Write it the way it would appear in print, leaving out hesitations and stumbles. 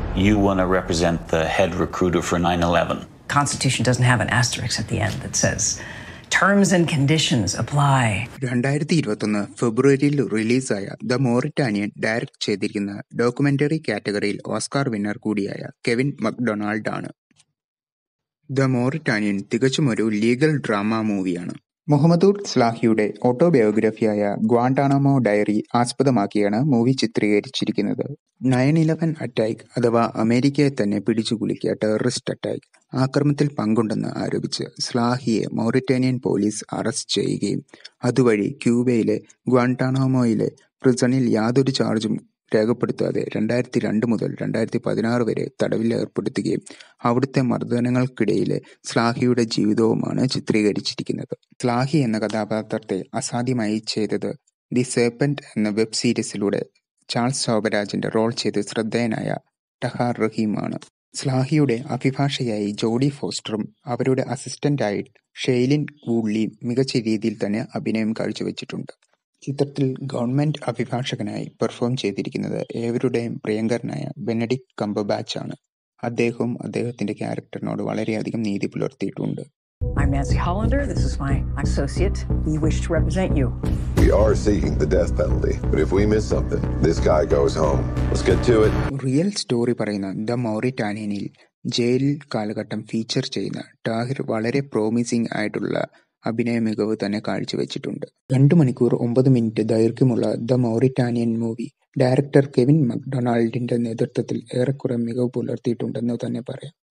you want to represent the head recruiter for 9/11. Constitution doesn't have an asterisk at the end that says terms and conditions apply. 2021 ഫെബ്രുവരിയിൽ റിലീസായ the Mauritanian direct ചെയ്തിരിക്കുന്ന documentary കാറ്റഗറിയിൽ Oscar winner കൂടിയായ Kevin Macdonald ആണ്. The Mauritanian തികച്ചും ഒരു legal drama മൂവിയാണ്. Muhammad സ്ലാഹിയുടെ ഓട്ടോബയോഗ്രഫിയായ ഗ്വാണ്ടാനാമോ ഡയറി ആസ്പദമാക്കിയാണ് മൂവി ചിത്രീകരിച്ചിരിക്കുന്നത്. 9/11 അറ്റാക്ക് അഥവാ അമേരിക്കയെ തന്നെ പിടിച്ചുകുലുക്കിയ ടെററിസ്റ്റ് അറ്റാക്ക് ആക്രമണത്തിൽ പങ്കുണ്ടെന്ന് ആരോപിച്ച് സ്ലാഹിയെ മൗറിറ്റാനിയൻ പോലീസ് അറസ്റ്റ് ചെയ്യുകയും അതുവഴി ക്യൂബയിലെ ഗ്വാണ്ടാനാമോയിലെ പ്രിസണിൽ യാതൊരു ചാർജും രേഖപ്പെടുത്താതെ 2002 മുതൽ 2016 വരെ തടവിൽ ഏർപ്പെടുത്തുകയും അവിടുത്തെ മർദ്ദനങ്ങൾക്കിടയിലെ സ്ലാഹിയുടെ ജീവിതവുമാണ് ചിത്രീകരിച്ചിരിക്കുന്നത്. സ്ലാഹി എന്ന കഥാപാത്രത്തെ അസാധ്യമായി ചെയ്തത് ദി സെർപ്പന്റ് എന്ന വെബ് സീരീസിലൂടെ ചാൾസ് ശോഭരാജിന്റെ റോൾ ചെയ്ത് ശ്രദ്ധേയനായ ടഹാർ റഹീമാണ്. സ്ലാഹിയുടെ അഭിഭാഷകയായി ജോഡി ഫോസ്റ്ററും അവരുടെ അസിസ്റ്റന്റായി ഷെയ്ലിൻ വൂഡ്ലിയും മികച്ച രീതിയിൽ തന്നെ അഭിനയം കാഴ്ചവെച്ചിട്ടുണ്ട്. ചിത്രത്തിൽ ഗവൺമെന്റ് അഭിഭാഷകനായി പെർഫോം ചെയ്തിരിക്കുന്നത് ഏവരുടെയും പ്രിയങ്കരനായ ബെനഡിക്ട് കംബർബാച്ച് ആണ്. അദ്ദേഹവും അദ്ദേഹത്തിന്റെ ക്യാരക്ടറിനോട് വളരെയധികം നീതി പുലർത്തിയിട്ടുണ്ട്. I'm Nancy Hollander. This is my associate. We wish to represent you. We are seeking the death penalty, but if we miss something, this guy goes home. Let's get to it. Real story പറയുന്ന the മൗറിറ്റാനിയനിൽ jail കാലഘട്ടം feature ചെയ്യുന്ന Tahir വളരെ promising ആയിട്ടുള്ള അഭിനയ മികവ് തന്നെ കാഴ്ചവെച്ചിട്ടുണ്ട്. 2 മണിക്കൂർ 9 മിനിറ്റ് ദൈർഘ്യമുള്ള the Mauritanian movie director Kevin മക്ഡൊണാൾഡിന്റെ നേതൃത്വത്തിൽ ഏറെക്കുറെ മികവ് പുലർത്തിയിട്ടുണ്ടെന്ന് തന്നെ പറയാം.